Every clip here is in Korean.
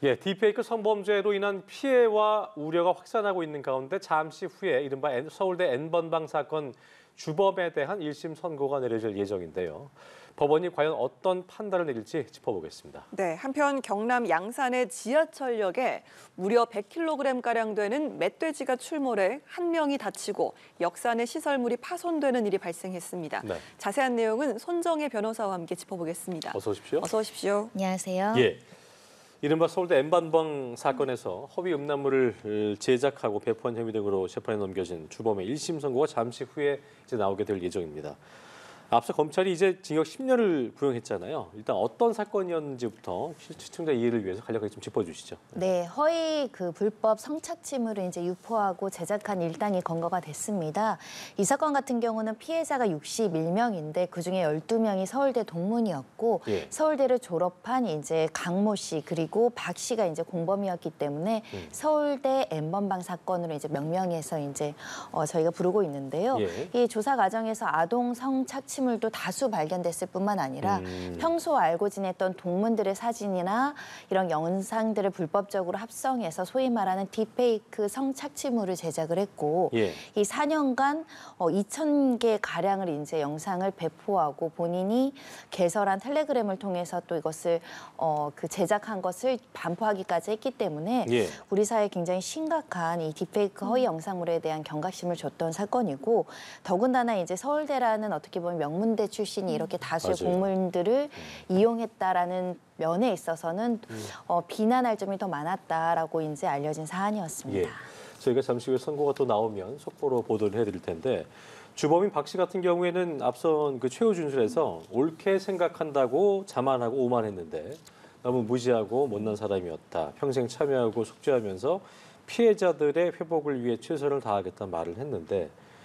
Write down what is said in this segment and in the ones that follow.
예, 딥페이크 성범죄로 인한 피해와 우려가 확산하고 있는 가운데 잠시 후에 이른바 서울대 N번방 사건 주범에 대한 1심 선고가 내려질 예정인데요. 법원이 과연 어떤 판단을 내릴지 짚어보겠습니다. 네, 한편 경남 양산의 지하철역에 무려 100kg가량 되는 멧돼지가 출몰해 한 명이 다치고 역산의 시설물이 파손되는 일이 발생했습니다. 네. 자세한 내용은 손정혜 변호사와 함께 짚어보겠습니다. 어서 오십시오. 어서 오십시오. 안녕하세요. 예, 이른바 서울대 N번방 사건에서 허위 음란물을 제작하고 배포한 혐의 등으로 재판에 넘겨진 주범의 1심 선고가 잠시 후에 이제 나오게 될 예정입니다. 앞서 검찰이 이제 징역 10년을 구형했잖아요. 일단 어떤 사건이었는지부터 시청자 이해를 위해서 간략하게 좀 짚어주시죠. 네, 허위 불법 성착취물을 이제 유포하고 제작한 일당이 검거가 됐습니다. 이 사건 같은 경우는 피해자가 61명인데 그중에 12명이 서울대 동문이었고 예. 서울대를 졸업한 이제 강모 씨 그리고 박 씨가 이제 공범이었기 때문에 서울대 N번방 사건으로 이제 명명해서 이제 저희가 부르고 있는데요. 예. 이 조사 과정에서 아동 성착취물도 다수 발견됐을 뿐만 아니라 평소 알고 지냈던 동문들의 사진이나 이런 영상들을 불법적으로 합성해서 소위 말하는 딥페이크 성착취물을 제작을 했고 예. 이 4년간 2,000개 가량을 이제 영상을 배포하고 본인이 개설한 텔레그램을 통해서 또 이것을 제작한 것을 반포하기까지 했기 때문에 예. 우리 사회에 굉장히 심각한 이 딥페이크 허위 영상물에 대한 경각심을 줬던 사건이고 더군다나 이제 서울대라는 어떻게 보면 명문대 출신이 이렇게 다수의 맞아요. 공문들을 이용했다라는 면에 있어서는 비난할 점이 더 많았다라고 이제 알려진 사안이었습니다. 예. 저희가 잠시 후에 선고가 또 나오면 속보로 보도를 해드릴 텐데 주범인 박 씨 같은 경우에는 앞선 그 최후 준술에서 옳게 생각한다고 자만하고 오만했는데 너무 무지하고 못난 사람이었다. 평생 참여하고 속죄하면서 피해자들의 회복을 위해 최선을 다하겠다는 말을 했는데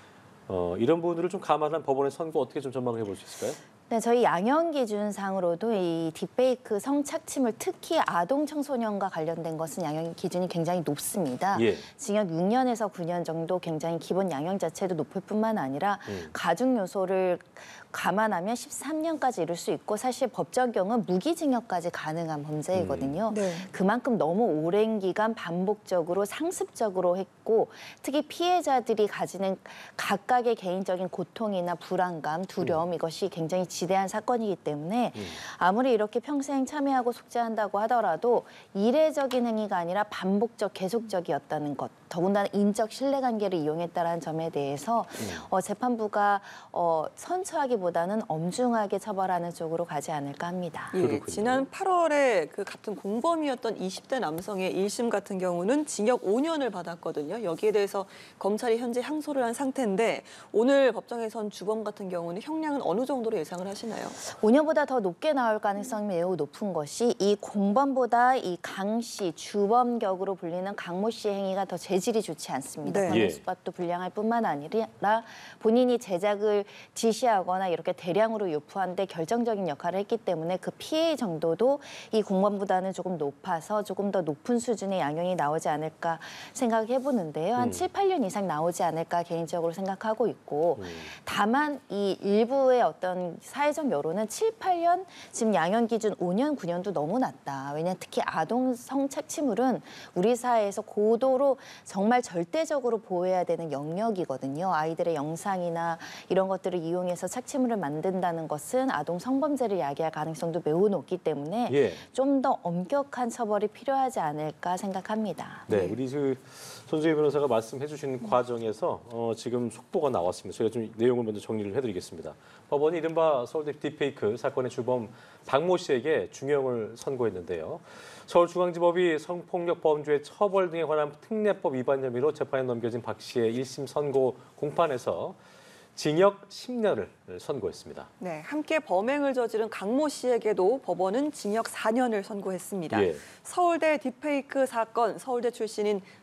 이런 부분들을 좀 감안한 법원의 선고 어떻게 좀 전망을 해볼 수 있을까요? 네, 저희 양형 기준상으로도 이 딥페이크 성착취물 특히 아동 청소년과 관련된 것은 양형 기준이 굉장히 높습니다. 예. 징역 6년에서 9년 정도 굉장히 기본 양형 자체도 높을 뿐만 아니라 가중 요소를 감안하면 13년까지 이룰 수 있고 사실 법 적용은 무기징역까지 가능한 범죄이거든요. 네. 그만큼 너무 오랜 기간 반복적으로 상습적으로 했고 특히 피해자들이 가지는 각각의 개인적인 고통이나 불안감, 두려움 이것이 굉장히 지대한 사건이기 때문에 아무리 이렇게 평생 참여하고 속죄한다고 하더라도 이례적인 행위가 아니라 반복적, 계속적이었다는 것. 더군다나 인적 신뢰관계를 이용했다는 점에 대해서 재판부가 선처하기보다는 엄중하게 처벌하는 쪽으로 가지 않을까 합니다. 예, 지난 8월에 그 같은 공범이었던 20대 남성의 1심 같은 경우는 징역 5년을 받았거든요. 여기에 대해서 검찰이 현재 항소를 한 상태인데 오늘 법정에선 주범 같은 경우는 형량은 어느 정도로 예상을 하시나요? 5년보다 더 높게 나올 가능성이 매우 높은 것이 이 공범보다 이 강 씨, 주범격으로 불리는 강모 씨의 행위가 더 재질이 좋지 않습니다. 네. 범행수법도 불량할 뿐만 아니라 본인이 제작을 지시하거나 이렇게 대량으로 유포한 데 결정적인 역할을 했기 때문에 그 피해 정도도 이 공범보다는 조금 높아서 조금 더 높은 수준의 양형이 나오지 않을까 생각해 보는데요. 한 7, 8년 이상 나오지 않을까 개인적으로 생각하고 있고 다만 이 일부의 어떤 사회적 여론은 7, 8년 지금 양형 기준 5년, 9년도 너무 낮다. 왜냐하면 특히 아동 성착취물은 우리 사회에서 고도로 정말 절대적으로 보호해야 되는 영역이거든요. 아이들의 영상이나 이런 것들을 이용해서 착취물을 만든다는 것은 아동 성범죄를 야기할 가능성도 매우 높기 때문에 예. 좀 더 엄격한 처벌이 필요하지 않을까 생각합니다. 네, 우리 손정혜 변호사가 말씀해 주신 과정에서 지금 속보가 나왔습니다. 저희가 좀 내용을 먼저 정리를 해드리겠습니다. 법원이 이른바 서울대 딥페이크 사건의 주범 박모 씨에게 중형을 선고했는데요. 서울중앙지법이 성폭력 범죄 처벌 등에 관한 특례법 위반 혐의로 재판에 넘겨진 박 씨의 1심 선고 공판에서 징역 10년을 선고했습니다. 네, 함께 범행을 저지른 강모 씨에게도 법원은 징역 4년을 선고했습니다. 예. 서울대 딥페이크 사건 서울대 출신인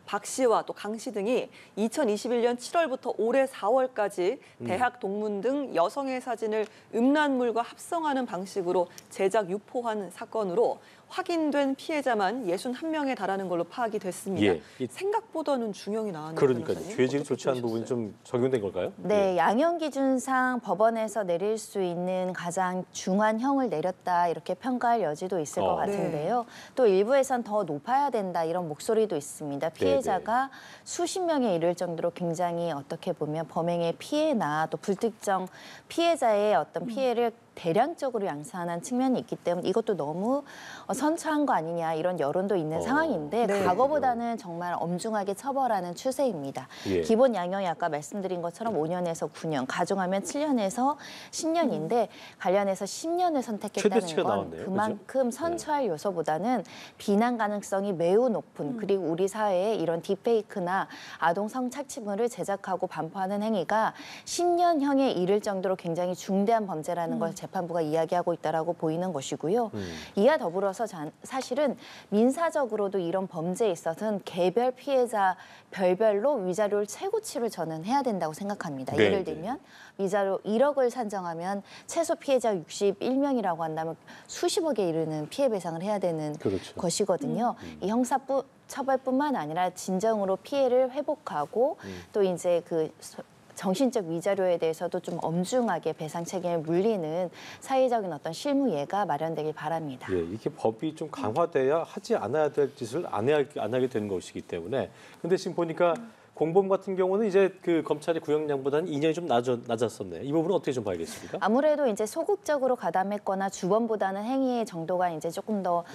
박 씨와 또 강 씨 등이 2021년 7월부터 올해 4월까지 대학 동문 등 여성의 사진을 음란물과 합성하는 방식으로 제작 유포한 사건으로 확인된 피해자만 61명에 달하는 걸로 파악이 됐습니다. 예. 생각보다는 중형이 나왔네요. 그러니까요. 변호사님. 죄질이 어떻게 좋지 않은 부분이 보셨어요? 좀 적용된 걸까요? 네, 양형 기준상 법원에서 내릴 수 있는 가장 중한 형을 내렸다 이렇게 평가할 여지도 있을 것 네. 같은데요. 또 일부에선 더 높아야 된다 이런 목소리도 있습니다. 피해자가 수십 명에 이를 정도로 굉장히 어떻게 보면 범행의 피해나 또 불특정 피해자의 어떤 피해를 대량적으로 양산한 측면이 있기 때문에 이것도 너무 선처한 거 아니냐 이런 여론도 있는 상황인데 네. 과거보다는 정말 엄중하게 처벌하는 추세입니다. 예. 기본 양형이 아까 말씀드린 것처럼 5년에서 9년, 가중하면 7년에서 10년인데 관련해서 10년을 선택했다는 최대치가 건 나왔네요. 그만큼 선처할 요소보다는 비난 가능성이 매우 높은 그리고 우리 사회에 이런 딥페이크나 아동 성착취물을 제작하고 반포하는 행위가 10년형에 이를 정도로 굉장히 중대한 범죄라는 걸 재판부가 이야기하고 있다라고 보이는 것이고요. 이와 더불어서 사실은 민사적으로도 이런 범죄에 있어서는 개별 피해자 별별로 위자료를 최고치를 저는 해야 된다고 생각합니다. 네, 예를 네. 들면 위자료 1억을 산정하면 최소 피해자 61명이라고 한다면 수십억에 이르는 피해 배상을 해야 되는 그렇죠. 것이거든요. 이 형사 처벌뿐만 아니라 진정으로 피해를 회복하고 또 이제 그 정신적 위자료에 대해서도 좀 엄중하게 배상 책임을 물리는 사회적인 어떤 실무예가 마련되길 바랍니다. 예, 이게 법이 좀 강화돼야 하지 않아야 될 짓을 안 하게 되는 것이기 때문에. 근데 지금 보니까 공범 같은 경우는 이제 그 검찰의 구형량보다는 2년이 좀 낮았었네요. 이 부분은 어떻게 좀 봐야겠습니까? 아무래도 이제 소극적으로 가담했거나 주범보다는 행위의 정도가 이제 조금 더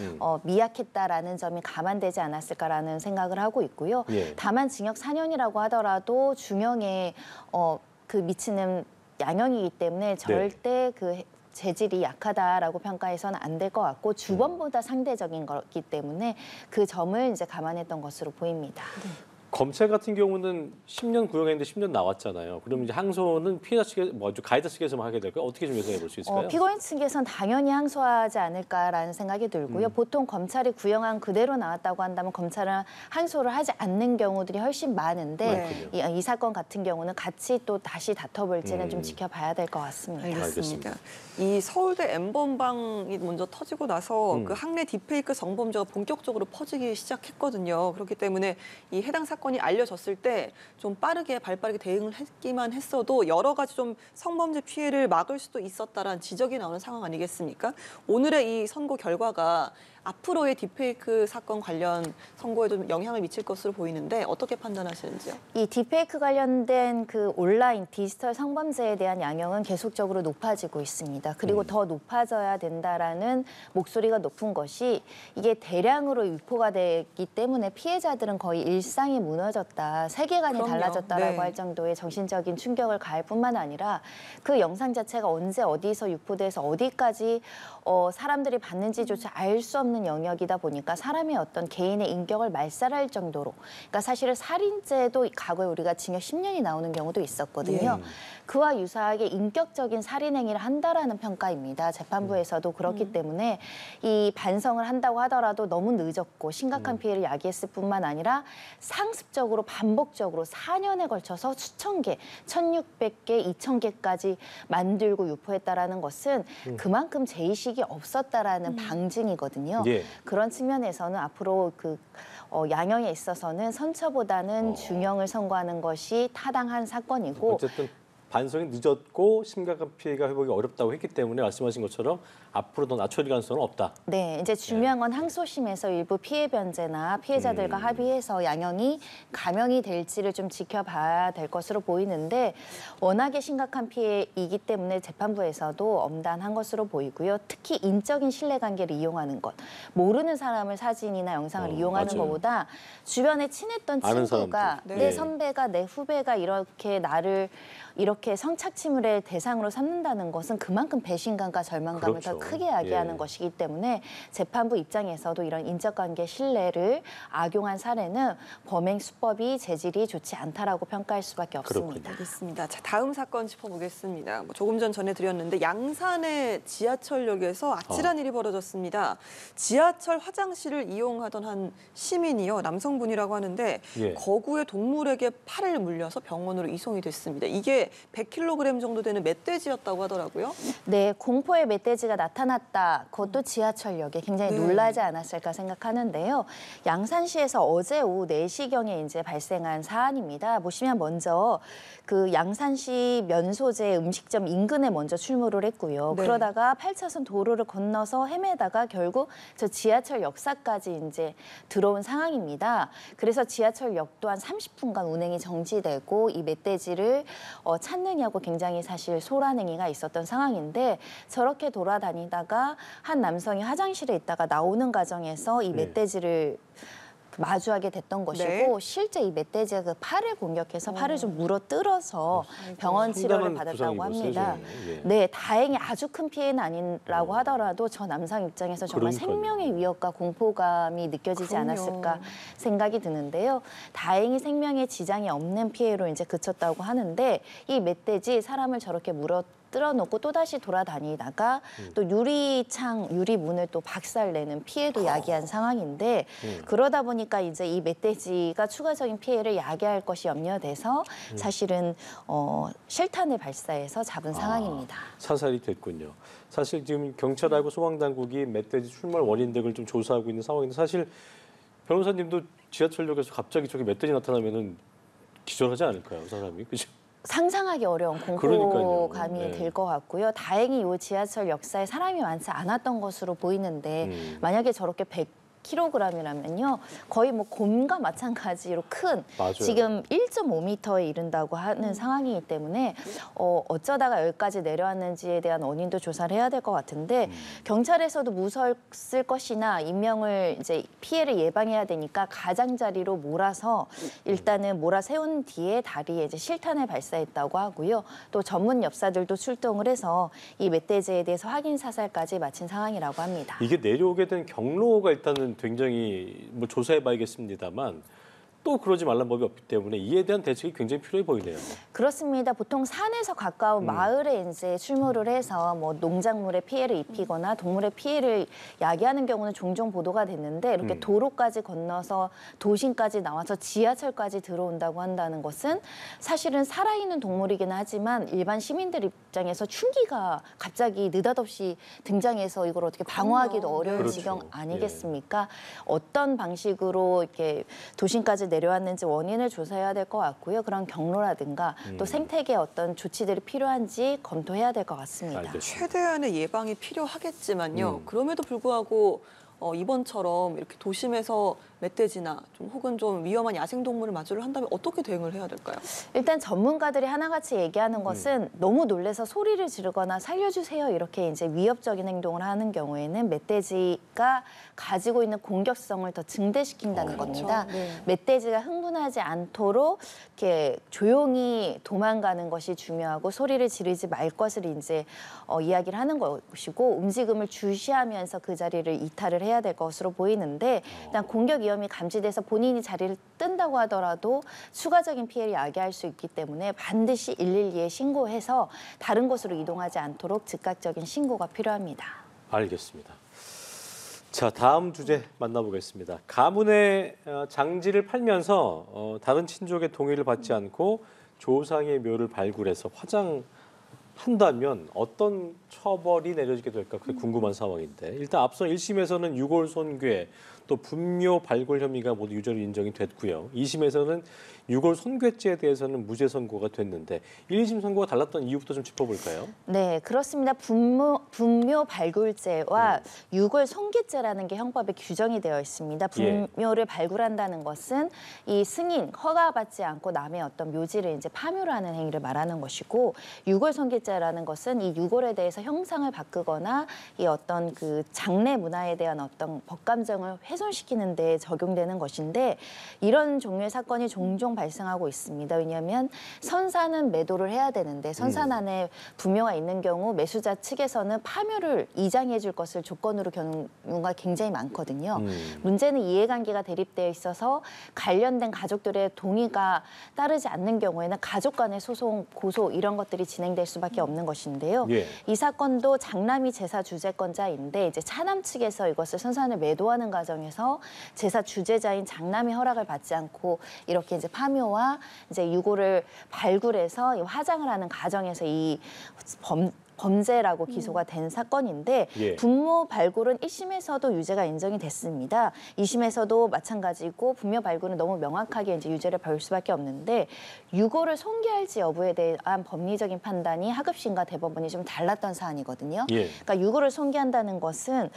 미약했다라는 점이 감안되지 않았을까라는 생각을 하고 있고요. 예. 다만 징역 4년이라고 하더라도 중형에 그 미치는 양형이기 때문에 절대 그 재질이 약하다라고 평가해서는 안 될 것 같고 주범보다 상대적인 거기 때문에 그 점을 이제 감안했던 것으로 보입니다. 검찰 같은 경우는 10년 구형했는데 10년 나왔잖아요. 그럼 이제 항소는 피해자 측에 가해자 측에서만 하게 될까요? 어떻게 좀 예상해 볼 수 있을까요? 피고인 측에서는 당연히 항소하지 않을까라는 생각이 들고요. 보통 검찰이 구형안 그대로 나왔다고 한다면 검찰은 항소를 하지 않는 경우들이 훨씬 많은데 이 사건 같은 경우는 같이 또 다시 다퉈볼지는 좀 지켜봐야 될 것 같습니다. 알겠습니다. 이 서울대 N번방이 먼저 터지고 나서 그 학내 딥페이크 성범죄가 본격적으로 퍼지기 시작했거든요. 그렇기 때문에 이 해당 사건이 알려졌을 때 좀 빠르게 발빠르게 대응을 했기만 했어도 여러 가지 좀 성범죄 피해를 막을 수도 있었다라는 지적이 나오는 상황 아니겠습니까? 오늘의 이 선고 결과가 앞으로의 딥페이크 사건 관련 선고에도 좀 영향을 미칠 것으로 보이는데 어떻게 판단하시는지요? 이 딥페이크 관련된 그 온라인 디지털 성범죄에 대한 양형은 계속적으로 높아지고 있습니다. 그리고 더 높아져야 된다라는 목소리가 높은 것이 이게 대량으로 유포가 되기 때문에 피해자들은 거의 일상이 무너졌다, 세계관이 그럼요. 달라졌다라고 네. 할 정도의 정신적인 충격을 가할 뿐만 아니라 그 영상 자체가 언제 어디서 유포돼서 어디까지 사람들이 봤는지조차 알 수 없는 영역이다 보니까 사람의 어떤 개인의 인격을 말살할 정도로, 그러니까 사실은 살인죄도 과거에 우리가 징역 10년이 나오는 경우도 있었거든요. 그와 유사하게 인격적인 살인 행위를 한다라는 평가입니다. 재판부에서도 그렇기 때문에 이 반성을 한다고 하더라도 너무 늦었고 심각한 피해를 야기했을 뿐만 아니라 상습적으로 반복적으로 4년에 걸쳐서 수천 개, 1,600개, 2,000개까지 만들고 유포했다라는 것은 그만큼 죄의식이 없었다라는 방증이거든요. 예. 그런 측면에서는 앞으로 그 양형에 있어서는 선처보다는 중형을 선고하는 것이 타당한 사건이고 어쨌든 반성이 늦었고 심각한 피해가 회복이 어렵다고 했기 때문에 말씀하신 것처럼 앞으로 더 낮춰질 가능성은 없다. 네, 이제 중요한 건 항소심에서 일부 피해 변제나 피해자들과 합의해서 양형이 감형이 될지를 좀 지켜봐야 될 것으로 보이는데 워낙에 심각한 피해이기 때문에 재판부에서도 엄단한 것으로 보이고요. 특히 인적인 신뢰관계를 이용하는 것, 모르는 사람을 사진이나 영상을 이용하는 맞아요. 것보다 주변에 친했던 아는 친구가 사람들. 내 네. 선배가 내 후배가 이렇게 나를 이렇게 이렇게 성착취물의 대상으로 삼는다는 것은 그만큼 배신감과 절망감을 그렇죠. 더 크게 야기하는 예. 것이기 때문에 재판부 입장에서도 이런 인적관계 신뢰를 악용한 사례는 범행 수법이 재질이 좋지 않다라고 평가할 수밖에 없습니다. 그렇군요. 알겠습니다. 자, 다음 사건 짚어보겠습니다. 조금 전 전해드렸는데 양산의 지하철역에서 아찔한 일이 벌어졌습니다. 지하철 화장실을 이용하던 한 시민이요, 남성분이라고 하는데 예. 거구의 동물에게 팔을 물려서 병원으로 이송이 됐습니다. 이게 100kg 정도 되는 멧돼지였다고 하더라고요. 네, 공포의 멧돼지가 나타났다. 그것도 지하철역에 굉장히 네. 놀라지 않았을까 생각하는데요. 양산시에서 어제 오후 4시경에 이제 발생한 사안입니다. 보시면 먼저 그 양산시 면소재 음식점 인근에 먼저 출몰을 했고요. 네. 그러다가 8차선 도로를 건너서 헤매다가 결국 저 지하철 역사까지 이제 들어온 상황입니다. 그래서 지하철역 또한 30분간 운행이 정지되고 이 멧돼지를 찾느냐고 굉장히 사실 소란 행위가 있었던 상황인데 저렇게 돌아다니다가 한 남성이 화장실에 있다가 나오는 과정에서 이 네. 멧돼지를 마주하게 됐던 것이고 네. 실제 이 멧돼지가 그 팔을 공격해서 팔을 좀 물어뜯어서 병원 치료를 상당한 받았다고 부상인 합니다. 거죠, 예. 네, 다행히 아주 큰 피해는 아니라고 하더라도 저 남성 입장에서 정말 그러니까요. 생명의 위협과 공포감이 느껴지지 그럼요. 않았을까 생각이 드는데요. 다행히 생명에 지장이 없는 피해로 이제 그쳤다고 하는데 이 멧돼지 사람을 저렇게 뚫어놓고 또다시 돌아다니다가 또 유리창, 유리문을 또 박살내는 피해도 야기한 상황인데 그러다 보니까 이제 이 멧돼지가 추가적인 피해를 야기할 것이 염려돼서 사실은 실탄을 발사해서 잡은 상황입니다. 사살이 됐군요. 사실 지금 경찰하고 소방당국이 멧돼지 출몰 원인 등을 좀 조사하고 있는 상황인데 사실 변호사님도 지하철역에서 갑자기 저기 멧돼지 나타나면은 기절하지 않을까요, 사람이? 그죠? 상상하기 어려운 그러니까요. 공포감이 네. 들 것 같고요. 다행히 이 지하철 역사에 사람이 많지 않았던 것으로 보이는데 만약에 저렇게 100kg이라면요. 거의 뭐 곰과 마찬가지로 큰 맞아요. 지금 1.5m에 이른다고 하는 상황이기 때문에 어쩌다가 여기까지 내려왔는지에 대한 원인도 조사를 해야 될 것 같은데 경찰에서도 무서웠을 것이나 인명을 이제 피해를 예방해야 되니까 가장자리로 몰아서 일단은 몰아세운 뒤에 다리에 이제 실탄을 발사했다고 하고요. 또 전문 엽사들도 출동을 해서 이 멧돼지에 대해서 확인 사살까지 마친 상황이라고 합니다. 이게 내려오게 된 경로가 일단은 굉장히 뭐 조사해봐야겠습니다만 또 그러지 말란 법이 없기 때문에 이에 대한 대책이 굉장히 필요해 보이네요. 그렇습니다. 보통 산에서 가까운 마을에 이제 출몰을 해서 뭐 농작물에 피해를 입히거나 동물의 피해를 야기하는 경우는 종종 보도가 됐는데 이렇게 도로까지 건너서 도심까지 나와서 지하철까지 들어온다고 한다는 것은 사실은 살아있는 동물이긴 하지만 일반 시민들 입장에서 흉기가 갑자기 느닷없이 등장해서 이걸 어떻게 방어하기도 어려운 그렇죠. 지경 아니겠습니까? 어떤 방식으로 이렇게 도심까지 내려왔는지 원인을 조사해야 될 것 같고요. 그런 경로라든가 또 생태계 어떤 조치들이 필요한지 검토해야 될 것 같습니다. 알겠습니다. 최대한의 예방이 필요하겠지만요. 그럼에도 불구하고 이번처럼 이렇게 도심에서 멧돼지나 좀 혹은 좀 위험한 야생동물을 마주를 한다면 어떻게 대응을 해야 될까요? 일단 전문가들이 하나같이 얘기하는 것은 너무 놀래서 소리를 지르거나 살려주세요 이렇게 이제 위협적인 행동을 하는 경우에는 멧돼지가 가지고 있는 공격성을 더 증대시킨다는 겁니다. 그렇죠. 네. 멧돼지가 흥분하지 않도록 이렇게 조용히 도망가는 것이 중요하고 소리를 지르지 말 것을 이제 이야기를 하는 것이고 움직임을 주시하면서 그 자리를 이탈을 해야 될 것으로 보이는데 일단 공격 위험이 감지돼서 본인이 자리를 뜬다고 하더라도 추가적인 피해를 야기할 수 있기 때문에 반드시 112에 신고해서 다른 곳으로 이동하지 않도록 즉각적인 신고가 필요합니다. 알겠습니다. 자, 다음 주제 만나보겠습니다. 가문의 장지를 팔면서 다른 친족의 동의를 받지 않고 조상의 묘를 발굴해서 화장한다면 어떤 처벌이 내려지게 될까 그게 궁금한 상황인데 일단 앞서 1심에서는 유골 손괴 또 분묘 발굴 혐의가 모두 유죄로 인정이 됐고요. 2심에서는 유골 손괴죄에 대해서는 무죄 선고가 됐는데 1, 2심 선고가 달랐던 이유부터 좀 짚어볼까요? 네, 그렇습니다. 분묘 발굴죄와 유골 손괴죄라는 게 형법에 규정이 되어 있습니다. 분묘를 발굴한다는 것은 이 승인, 허가받지 않고 남의 어떤 묘지를 이제 파묘를 하는 행위를 말하는 것이고 유골 손괴죄라는 것은 이 유골에 대해서 형상을 바꾸거나 이 어떤 그 장례 문화에 대한 어떤 법감정을 훼손시키는 데 적용되는 것인데 이런 종류의 사건이 종종 발생하고 있습니다. 왜냐하면 선사는 매도를 해야 되는데 선산안에 부묘가 있는 경우 매수자 측에서는 파묘를 이장해 줄 것을 조건으로 경우가 굉장히 많거든요. 문제는 이해관계가 대립되어 있어서 관련된 가족들의 동의가 따르지 않는 경우에는 가족 간의 소송, 고소 이런 것들이 진행될 수밖에 없는 것인데요. 예. 이 사건도 장남이 제사 주재권자인데 이제 차남 측에서 이것을 선산을 매도하는 과정에서 제사 주재자인 장남이 허락을 받지 않고 이렇게 이제 파묘와 이제 유고를 발굴해서 이 화장을 하는 과정에서 이 범죄라고 기소가 된 사건인데 예. 분모 발굴은 1심에서도 유죄가 인정이 됐습니다. 2심에서도 마찬가지고 분모 발굴은 너무 명확하게 이제 유죄를 받을 수밖에 없는데 유고를 손괴할지 여부에 대한 법리적인 판단이 하급심과 대법원이 좀 달랐던 사안이거든요. 예. 그러니까 유고를 손괴한다는 것은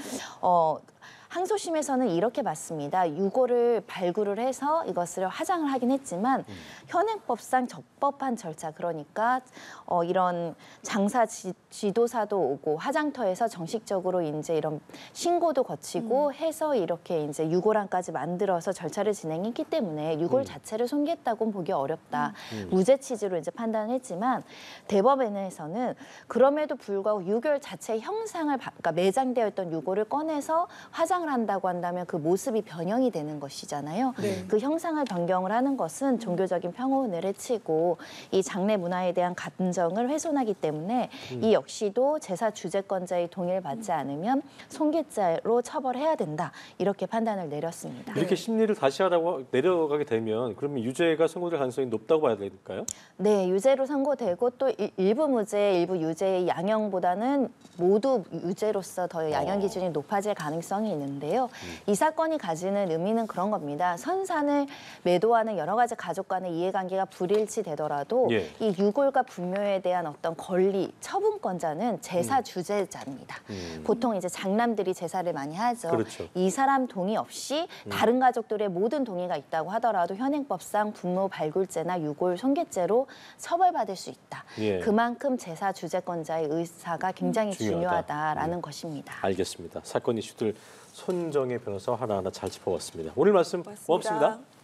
항소심에서는 이렇게 봤습니다. 유고를 발굴을 해서 이것을 화장을 하긴 했지만 현행법상 적법한 절차 그러니까 이런 장사 지도사도 오고 화장터에서 정식적으로 이제 이런 신고도 거치고 해서 이렇게 이제 유고란까지 만들어서 절차를 진행했기 때문에 유골 자체를 손괴했다고는 보기 어렵다. 무죄 취지로 이제 판단했지만 대법원에서는 그럼에도 불구하고 유골 자체의 형상을 그러니까 매장되어 있던 유골을 꺼내서 화장 한다고 한다면 그 모습이 변형이 되는 것이잖아요. 네. 그 형상을 변경을 하는 것은 종교적인 평온을 해치고 이 장례 문화에 대한 감정을 훼손하기 때문에 이 역시도 제사 주재권자의 동의를 받지 않으면 손괴죄로 처벌해야 된다. 이렇게 판단을 내렸습니다. 이렇게 심리를 다시 하라고 내려가게 되면 그러면 유죄가 선고될 가능성이 높다고 봐야 될까요? 네, 유죄로 선고되고 또 일부 무죄, 일부 유죄의 양형보다는 모두 유죄로서 더 양형 기준이 높아질 가능성이 있는데요. 이 사건이 가지는 의미는 그런 겁니다. 선산을 매도하는 여러 가지 가족 간의 이해관계가 불일치되더라도 예. 이 유골과 분묘에 대한 어떤 권리, 처분권자는 제사 주재자입니다. 보통 이제 장남들이 제사를 많이 하죠. 그렇죠. 이 사람 동의 없이 다른 가족들의 모든 동의가 있다고 하더라도 현행법상 분모 발굴죄나 유골 손괴죄로 처벌받을 수 있다. 예. 그만큼 제사 주재권자의 의사가 굉장히 중요하다. 중요하다라는 것입니다. 알겠습니다. 사건 이슈들 손정혜 변호사 하나하나 잘 짚어봤습니다. 오늘 말씀 고맙습니다.